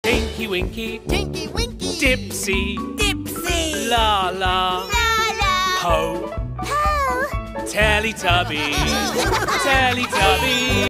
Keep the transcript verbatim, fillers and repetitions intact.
Tinky Winky, Tinky Winky, Dipsy, Dipsy, La La, La Ho, Ho, Teletubbies, Teletubbies.